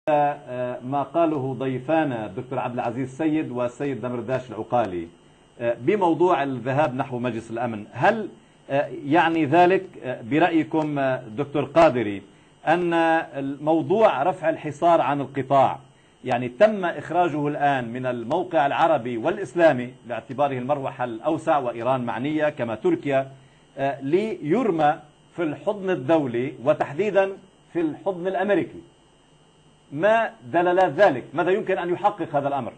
ما قاله ضيفانا الدكتور عبد العزيز السيد والسيد دمرداش العقالي بموضوع الذهاب نحو مجلس الأمن، هل يعني ذلك برأيكم دكتور قادري أن الموضوع رفع الحصار عن القطاع يعني تم إخراجه الآن من الموقع العربي والإسلامي باعتباره المروحة الأوسع وإيران معنية كما تركيا، ليرمى في الحضن الدولي وتحديدا في الحضن الأمريكي؟ ما دلالات ذلك؟ ماذا يمكن أن يحقق هذا الأمر؟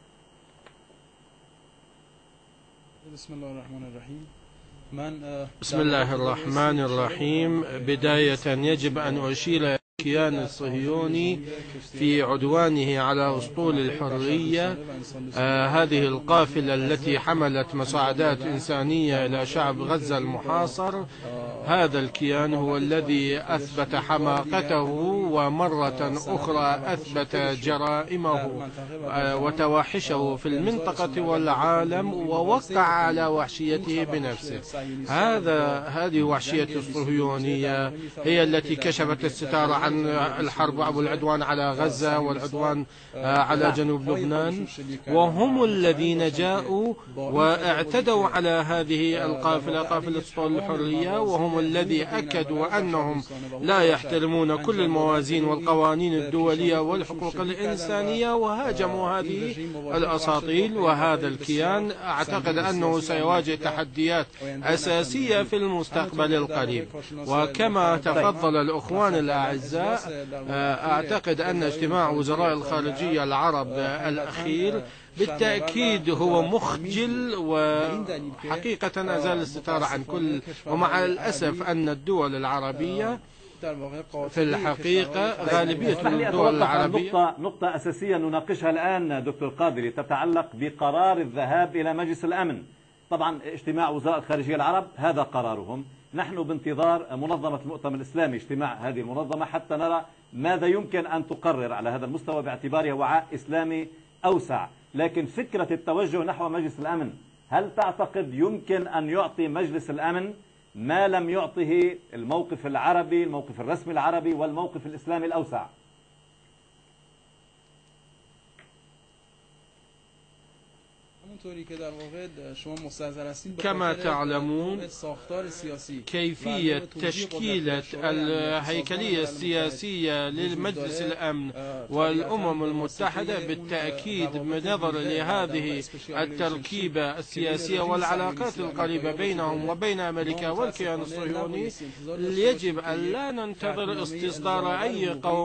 بسم الله الرحمن الرحيم. بسم الله الرحمن الرحيم. بداية يجب أن أشير الكيان الصهيوني في عدوانه على أسطول الحرية، هذه القافلة التي حملت مساعدات إنسانية إلى شعب غزة المحاصر، هذا الكيان هو الذي أثبت حماقته ومرة أخرى أثبت جرائمه وتوحشه في المنطقة والعالم ووقع على وحشيته بنفسه. هذه وحشية الصهيونية هي التي كشفت الستار عن الحرب والعدوان على غزة والعدوان على جنوب لبنان، وهم الذين جاءوا واعتدوا على هذه القافلة، قافلة أسطول الحرية، وهم الذي أكدوا أنهم لا يحترمون كل الموازين والقوانين الدولية والحقوق الإنسانية، وهاجموا هذه الأساطيل. وهذا الكيان أعتقد أنه سيواجه تحديات أساسية في المستقبل القريب. وكما تفضل الأخوان الأعزاء، أعتقد أن اجتماع وزراء الخارجية العرب الأخير بالتأكيد هو مخجل، وحقيقة أزال الستار عن كل، ومع الأسف أن الدول العربية في الحقيقة غالبية الدول العربية. نقطة أساسية نناقشها الآن دكتور قادري تتعلق بقرار الذهاب إلى مجلس الأمن. طبعا اجتماع وزراء الخارجية العرب هذا قرارهم، نحن بانتظار منظمة المؤتمر الإسلامي اجتماع هذه المنظمة حتى نرى ماذا يمكن أن تقرر على هذا المستوى باعتبارها وعاء إسلامي أوسع. لكن فكرة التوجه نحو مجلس الأمن، هل تعتقد يمكن أن يعطي مجلس الأمن ما لم يعطه الموقف العربي، الموقف الرسمي العربي والموقف الإسلامي الأوسع؟ كما تعلمون كيفية تشكيلة الهيكلية السياسية للمجلس الأمن والأمم المتحدة بالتأكيد بنظر لهذه التركيبة السياسية والعلاقات القريبة بينهم وبين أمريكا والكيان الصهيوني، يجب أن لا ننتظر استصدار أي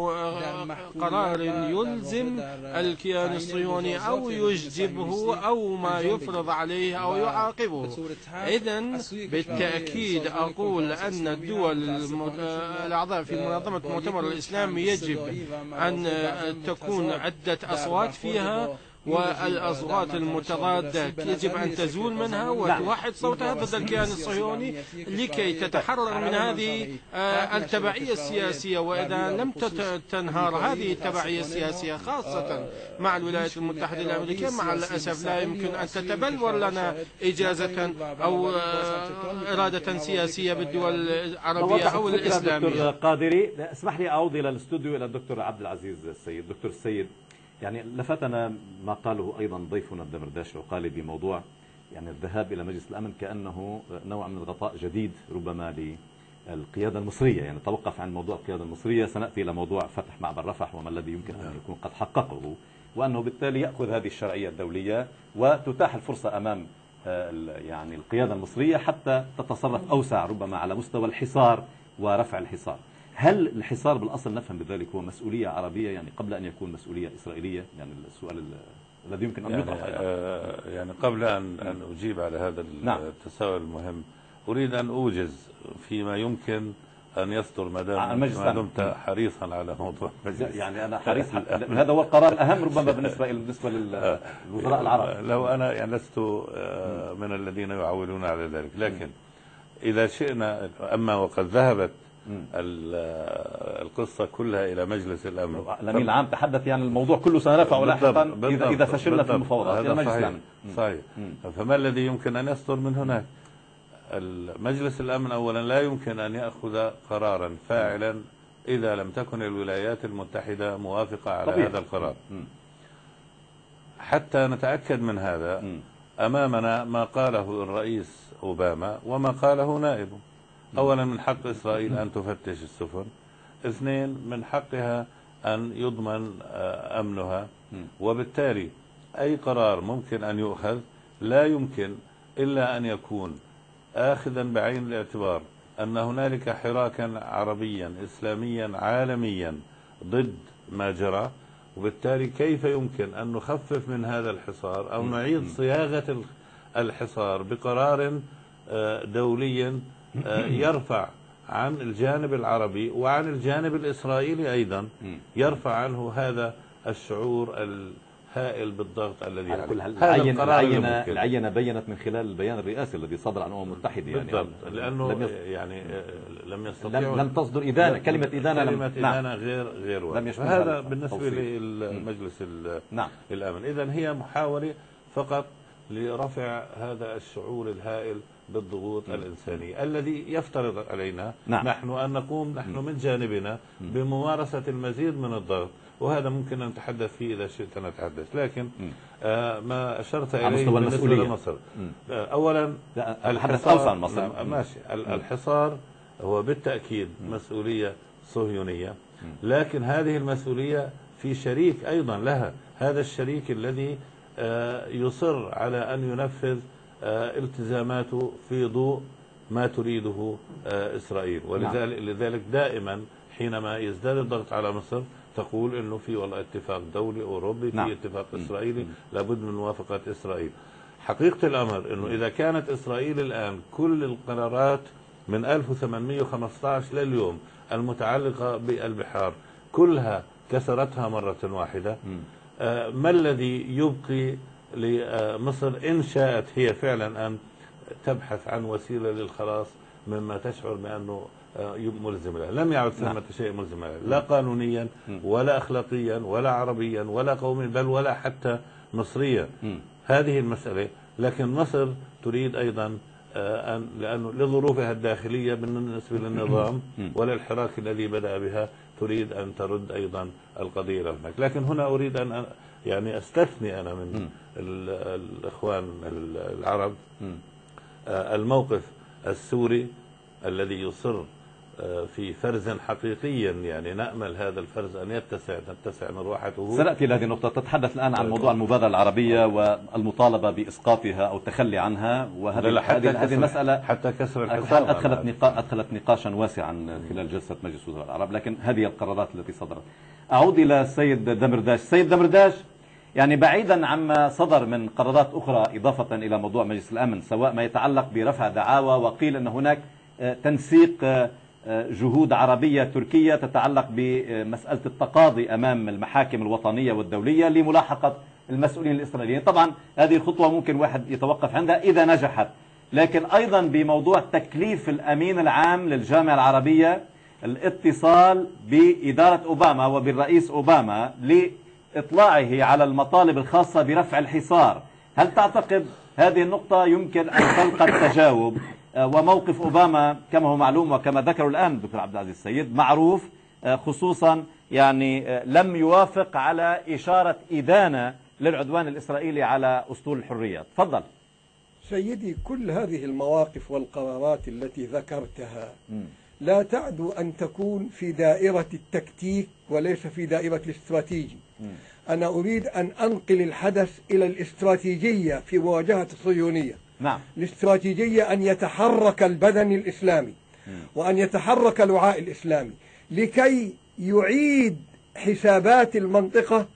قرار يلزم الكيان الصهيوني أو يجذبه أو ما يفرض عليه أو يعاقبه. إذن بالتأكيد أقول أن الدول الأعضاء في منظمة المؤتمر الإسلامي يجب أن تكون عدة أصوات فيها، والأصوات المتضادة يجب أن تزول منها وتوحد صوتها ضد الكيان الصهيوني لكي تتحرر من هذه التبعية السياسية. وإذا لم تنهار هذه التبعية السياسية خاصة مع الولايات المتحدة الأمريكية، مع الأسف لا يمكن أن تتبلور لنا إجازة أو إرادة سياسية بالدول العربية أو الإسلامية. دكتور قادري، اسمح لي أعود إلى الاستوديو إلى الدكتور عبد العزيز السيد. دكتور السيد، يعني لفتنا ما قاله أيضا ضيفنا الدمرداش العقالي بموضوع يعني الذهاب إلى مجلس الأمن كأنه نوع من الغطاء جديد ربما للقيادة المصرية، يعني توقف عن موضوع القيادة المصرية، سنأتي إلى موضوع فتح معبر رفح وما الذي يمكن أن يكون قد حققه، وأنه بالتالي يأخذ هذه الشرعية الدولية وتتاح الفرصة أمام يعني القيادة المصرية حتى تتصرف أوسع ربما على مستوى الحصار ورفع الحصار. هل الحصار بالأصل نفهم بذلك هو مسؤولية عربية يعني قبل أن يكون مسؤولية إسرائيلية؟ يعني السؤال الذي يمكن أن يطرح يعني قبل أن أجيب على هذا التساؤل المهم، أريد أن أوجز فيما يمكن أن يصدر ما دمت حريصا على موضوع المجلس. يعني أنا حريص هذا هو القرار الأهم ربما بالنسبة للوزراء العرب. لو أنا يعني لست من الذين يعولون على ذلك، لكن إذا شئنا، أما وقد ذهبت القصة كلها إلى مجلس الأمن، الأمين العام تحدث يعني الموضوع كله سنرفعه لاحقا إذا فشلنا في المفاوضات إلى مجلس الأمن. صحيح. فما الذي يمكن أن يصدر من هناك؟ المجلس الأمن أولا لا يمكن أن يأخذ قرارا فاعلا إذا لم تكن الولايات المتحدة موافقة على هذا القرار. حتى نتأكد من هذا أمامنا ما قاله الرئيس أوباما وما قاله نائبه. أولا، من حق إسرائيل أن تفتش السفن. اثنين، من حقها أن يضمن أمنها، وبالتالي أي قرار ممكن أن يؤخذ لا يمكن إلا أن يكون آخذا بعين الاعتبار أن هنالك حراكا عربيا إسلاميا عالميا ضد ما جرى، وبالتالي كيف يمكن أن نخفف من هذا الحصار أو نعيد صياغة الحصار بقرار دولي يرفع عن الجانب العربي وعن الجانب الإسرائيلي أيضا، يرفع عنه هذا الشعور الهائل بالضغط الذي على كل العينة بينت من خلال البيان الرئاسي الذي صدر عن الأمم المتحدة، يعني بالضبط، لأنه يعني لم يستطيعوا، لم تصدر إدانة، كلمة إدانة غير لم يشمل هذا بالنسبة للمجلس الأمن. إذن هي محاولة فقط لرفع هذا الشعور الهائل بالضغوط الإنسانية الذي يفترض علينا نحن أن نقوم نحن من جانبنا بممارسة المزيد من الضغط، وهذا ممكن أن نتحدث فيه إذا شئت نتحدث. لكن ما أشرت إليه بالنسبة لمصر، أولا الحصار ماشي، الحصار هو بالتأكيد مسؤولية صهيونية، لكن هذه المسؤولية في شريك أيضا لها، هذا الشريك الذي يصر على أن ينفذ التزاماته في ضوء ما تريده إسرائيل. ولذلك دائما حينما يزداد الضغط على مصر تقول انه في والله اتفاق دولي اوروبي، في اتفاق اسرائيلي، لابد من موافقة اسرائيل. حقيقة الامر انه اذا كانت اسرائيل الان كل القرارات من 1815 لليوم المتعلقة بالبحار كلها كسرتها مرة واحدة، ما الذي يبقي لمصر إن شاءت هي فعلا أن تبحث عن وسيلة للخلاص مما تشعر بأنه ملزم لها؟ لم يعد ثمة شيء ملزم لها، لا قانونيا ولا أخلاقيا ولا عربيا ولا قوميا، بل ولا حتى مصريا. هذه المسألة. لكن مصر تريد أيضا أن لأنه لظروفها الداخلية بالنسبة للنظام وللحراك الذي بدأ بها تريد أن ترد أيضا القضية هناك. لكن هنا أريد أن يعني أستثني أنا من الإخوان العرب الموقف السوري الذي يصر في فرز حقيقيا، يعني نأمل هذا الفرز أن نتسع مروحته. سنأتي لهذه النقطة. تتحدث الآن عن موضوع المبادرة العربية والمطالبة بإسقاطها أو التخلي عنها، وهذه المسألة حتى كسر الحصار أدخلت نقاشا واسعا خلال جلسة مجلس وزراء العرب، لكن هذه القرارات التي صدرت. أعود إلى السيد دمرداش. سيد دمرداش، يعني بعيدا عما صدر من قرارات أخرى إضافة إلى موضوع مجلس الأمن، سواء ما يتعلق برفع دعاوى، وقيل أن هناك تنسيق جهود عربية تركية تتعلق بمسألة التقاضي أمام المحاكم الوطنية والدولية لملاحقة المسؤولين الإسرائيليين. طبعا هذه الخطوة ممكن واحد يتوقف عندها إذا نجحت، لكن أيضا بموضوع تكليف الأمين العام للجامعة العربية الاتصال بإدارة أوباما وبالرئيس أوباما لإطلاعه على المطالب الخاصة برفع الحصار. هل تعتقد هذه النقطة يمكن أن تلقى التجاوب؟ وموقف أوباما كما هو معلوم وكما ذكروا الآن دكتور عبد العزيز السيد معروف، خصوصا يعني لم يوافق على إشارة إدانة للعدوان الإسرائيلي على أسطول الحرية. تفضل سيدي. كل هذه المواقف والقرارات التي ذكرتها لا تعدو أن تكون في دائرة التكتيك وليس في دائرة الاستراتيجي. أنا أريد أن أنقل الحدث إلى الاستراتيجية في مواجهة الصهيونية. نعم. الاستراتيجية أن يتحرك البدن الإسلامي وأن يتحرك الوعاء الإسلامي لكي يعيد حسابات المنطقة